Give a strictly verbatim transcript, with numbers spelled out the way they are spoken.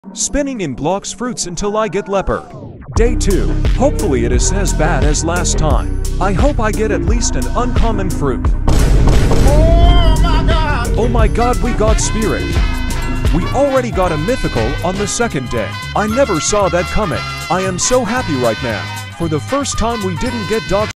Spinning in Blox Fruits until I get leopard. Day two. Hopefully it is as bad as last time. I hope I get at least an uncommon fruit. Oh my god! Oh my god, we got spirit. We already got a mythical on the second day. I never saw that coming. I am so happy right now. For the first time we didn't get dog